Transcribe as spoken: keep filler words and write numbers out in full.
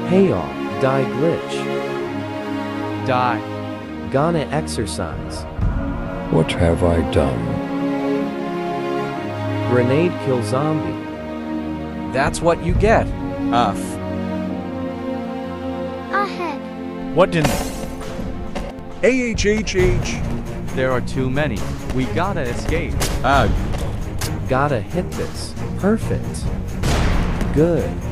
Hey all, die glitch. Die. Gonna exercise. What have I done? Grenade kill zombie. That's what you get. Uff. Ahead. What didn't? A H H H. There are too many. We gotta escape. Ugh. Gotta hit this. Perfect. Good.